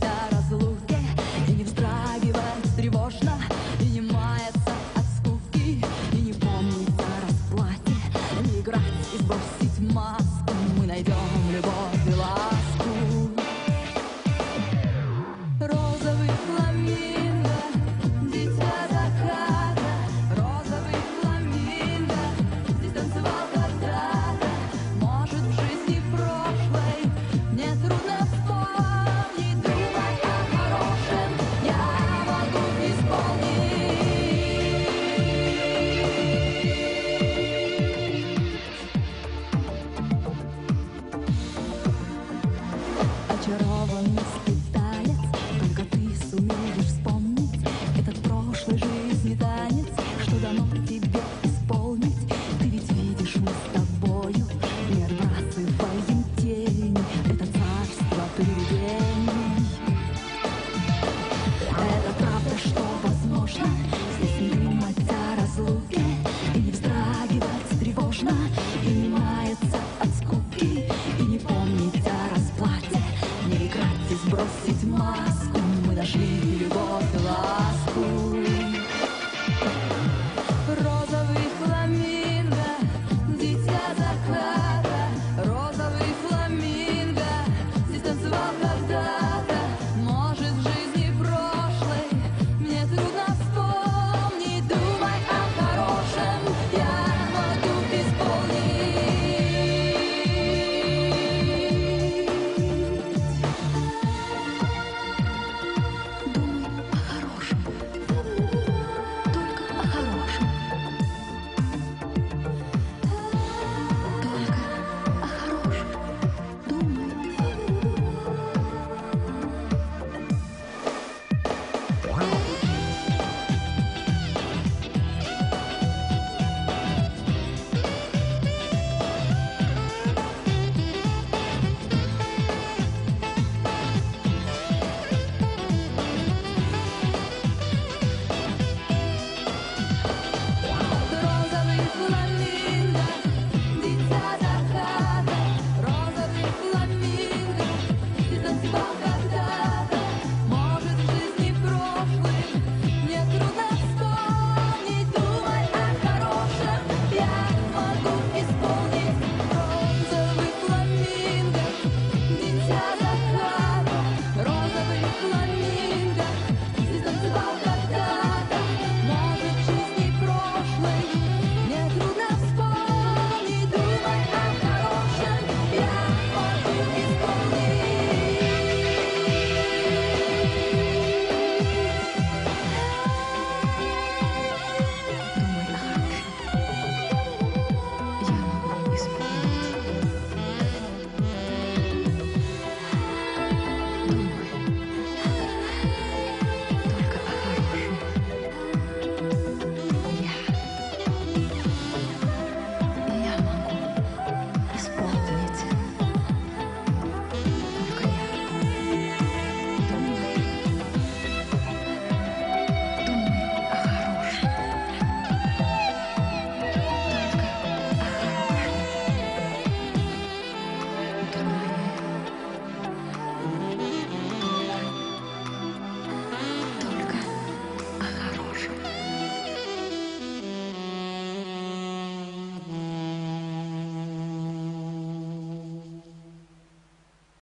о разлуке, и не вздрагивать тревожно, и не маяться от скуки, и не помнить о расплате, не играть и сбросить маску. Мы найдем любовь и ласку. Розовый фламинго, дитя заката, розовый фламинго, здесь танцевал когда-то. Может, в жизни прошлой мне трудно вспомнить, думать о хорошем я могу исполнить. Очарованный скиталец, только ты сумеешь вспомнить этот прошлой жизни танец, что дано тебе исполнить. Ты ведь видишь, мы с тобою не отбрасываем тени, это царство привидений. Это правда, что возможно здесь не думать о разлуке, и не вздрагивать тревожно, и не маяться от скуки, и не помнить о расплате, не играть и сбросить маску. Мы нашли любовь и ласку.